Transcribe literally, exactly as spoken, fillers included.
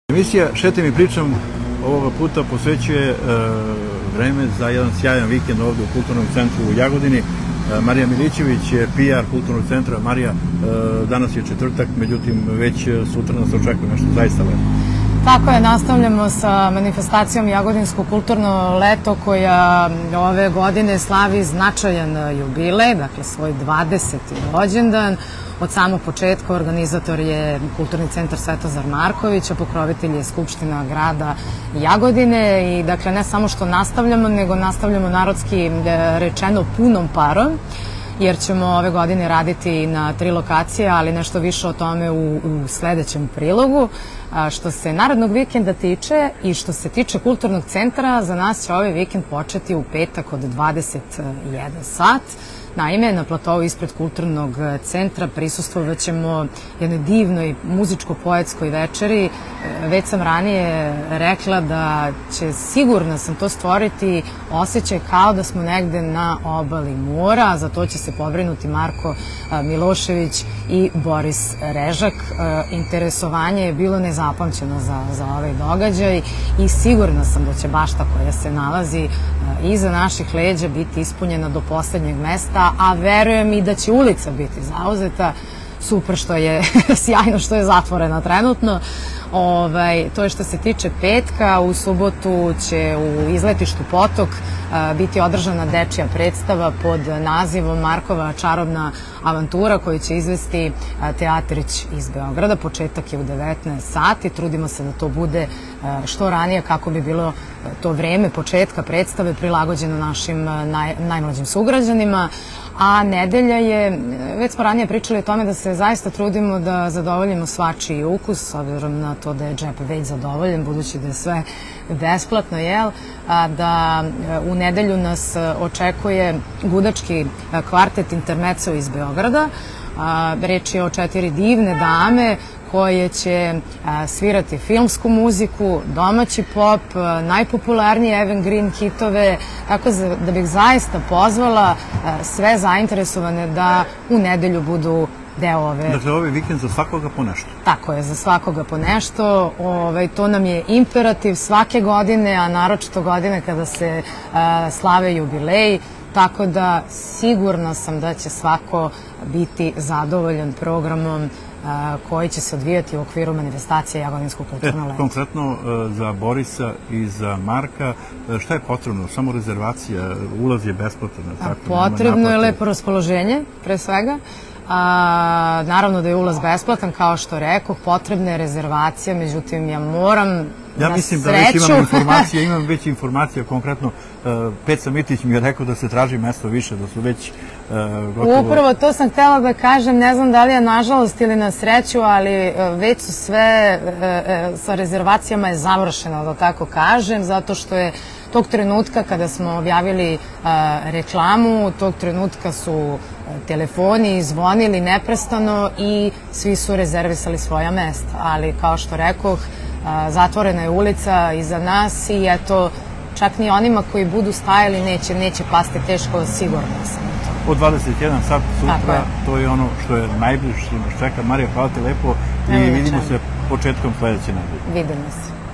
Emisija Šetam i pričam ovoga puta posvećuje vreme za jedan sjajan vikend ovde u Kulturnom centru u Jagodini. Marija Milićević je P R Kulturnog centra. Marija, danas je četvrtak, međutim već sutra nas očekuje nešto zaista lepo. Tako je, nastavljamo sa manifestacijom Jagodinsko kulturno leto koja ove godine slavi značajan jubilej, dakle svoj dvadeseti rođendan. Od samog početka organizator je Kulturni centar Svetozar Marković, a pokrovitelj je Skupština grada Jagodine i dakle ne samo što nastavljamo, nego nastavljamo narodski rečeno punom parom, jer ćemo ove godine raditi na tri lokacije, ali nešto više o tome u, u sledećem prilogu. A, što se narednog vikenda tiče i što se tiče Kulturnog centra, za nas će ovaj vikend početi u petak od dvadeset jedan sat. Naime, na platovu ispred Kulturnog centra prisustvovat ćemo jednoj divnoj muzičko-poetskoj večeri. Već sam ranije rekla da će, sigurno sam to stvoriti, osjećaj kao da smo negde na obali mora, a za to će se pobrinuti Marko Milošević i Boris Režak. Interesovanje je bilo nezapamćeno za, za ovaj događaj i sigurna sam da će bašta koja se nalazi iza naših leđa biti ispunjena do poslednjeg mesta, a verujem i da će ulica biti zauzeta. Super što je, sjajno što je zatvorena trenutno. Ovaj, to je što se tiče petka. U subotu će u izletištu Potok a, biti održana dečija predstava pod nazivom Markova čarobna avantura koju će izvesti a, Teatrić iz Beograda. Početak je u devetnaest sati. Trudimo se da to bude a, što ranije kako bi bilo to vreme početka predstave prilagođeno našim naj, najmlađim sugrađanima. A nedelja je, već smo ranije pričali o tome da se zaista trudimo da zadovoljimo svačiji ukus, s obzirom na to da je džep već zadovoljen, budući da je sve besplatno, jel? A da u nedelju nas očekuje gudački kvartet Intermezzo iz Beograda. A, reč je o četiri divne dame koje će a, svirati filmsku muziku, domaći pop, a, najpopularnije evergreen hitove, tako da bih zaista pozvala a, sve zainteresovane da u nedelju budu deo ove... Dakle, ovaj vikend za svakoga po nešto. Tako je, za svakoga po nešto. Ovaj, to nam je imperativ svake godine, a naročito godine kada se a, slave jubileji. Tako da sigurna sam da će svako biti zadovoljan programom a, koji će se odvijati u okviru manifestacije Jagodinsko kulturno leto. E, konkretno za Borisa i za Marka, šta je potrebno? Samo rezervacija, ulaz je besplatan. Tako, potrebno je lepo raspoloženje, pre svega. A, naravno da je ulaz besplatan, kao što rekoh, potrebna je rezervacija, međutim ja moram Ja mislim da već imam informacije, imam već informacija, konkretno Peca Mitić mi je rekao da se traži mesto više, da su već gotovo... Upravo to sam htela da kažem, ne znam da li je nažalost ili na sreću, ali već su sve sa rezervacijama je završeno, da tako kažem, zato što je tog trenutka kada smo objavili reklamu, tog trenutka su telefoni zvonili neprestano i svi su rezervisali svoja mesta, ali kao što rekoh, zatvorena je ulica iza nas i eto, čak ni onima koji budu stajali neće, neće pasti teško, sigurno sam. Od dvadeset jedan sat sutra, to je ono što je najbliže što nas čeka. Marija, hvala ti lepo i vidimo se početkom sledeće nedelje. Vidimo se.